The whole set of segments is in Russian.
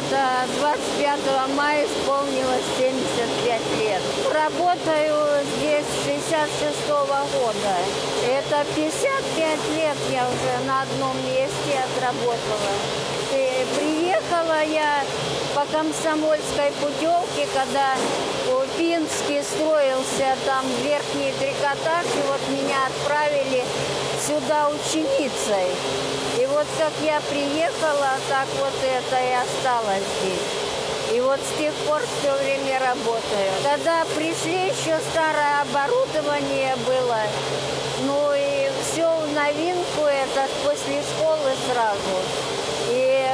это 25 мая исполнилось 75 лет. Работаю здесь с 66 года. Это 55 лет я уже на одном месте отработала. И приехала я по Комсомольской путевке, когда Пинский строился там верхний трикотаж, и вот меня отправили сюда ученицей. И вот как я приехала, так вот это и осталось здесь. И вот с тех пор все время работаю. Когда пришли, еще старое оборудование было. Ну и все в новинку, это после школы сразу. И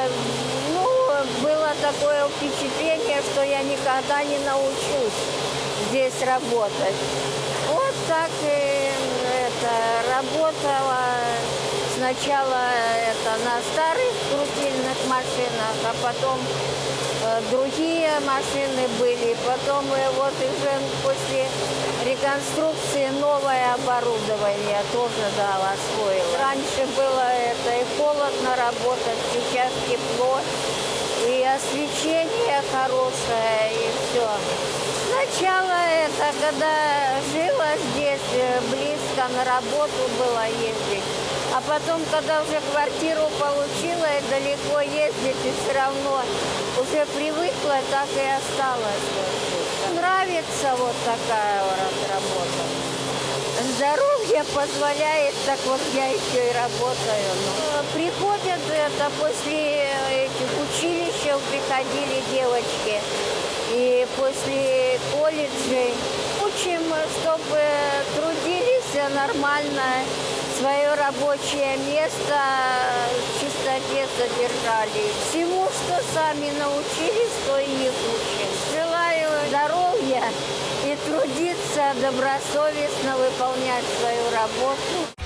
было такое впечатление, что я никогда не научусь здесь работать. Вот так и работала. Сначала на старых крутильных машинах, а потом другие машины были. Потом вот уже после реконструкции новое оборудование тоже освоила. Раньше было и холодно работать, сейчас тепло. И освещение хорошее, и все. Сначала когда жила здесь, близко на работу было ездить. А потом, когда уже квартиру получила и далеко ездить, и все равно уже привыкла, так и осталась. Нравится вот такая вот работа. Здоровье позволяет, так вот я еще и работаю. Приходят после этих училища, приходили девочки. И после колледжей учим, чтобы трудились нормально, свое рабочее место в чистоте содержали. Всему, что сами научились, то и их учим. Желаю здоровья и трудиться добросовестно, выполнять свою работу.